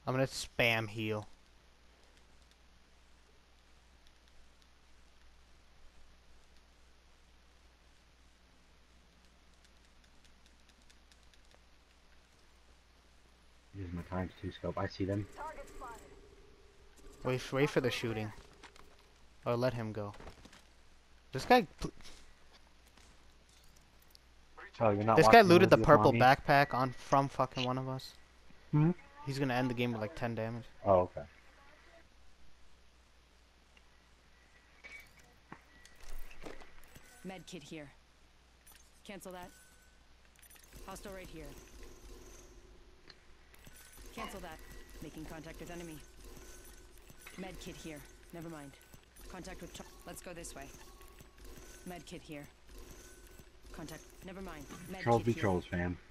I'm gonna spam heal. Use my times 2 scope. I see them. Wait for the shooting. Or let him go. This guy... Oh, you're not This guy watching the looted the movie with purple mommy? backpack on from fucking one of us. Hmm? He's gonna end the game with like 10 damage. Oh, okay. Med kit here. Cancel that. Hostile right here. Cancel that. Making contact with enemy. Med kit here. Never mind. Contact with... Let's go this way. Med kit here. Contact... Never mind. Med Trolls kit be here. trolls, fam.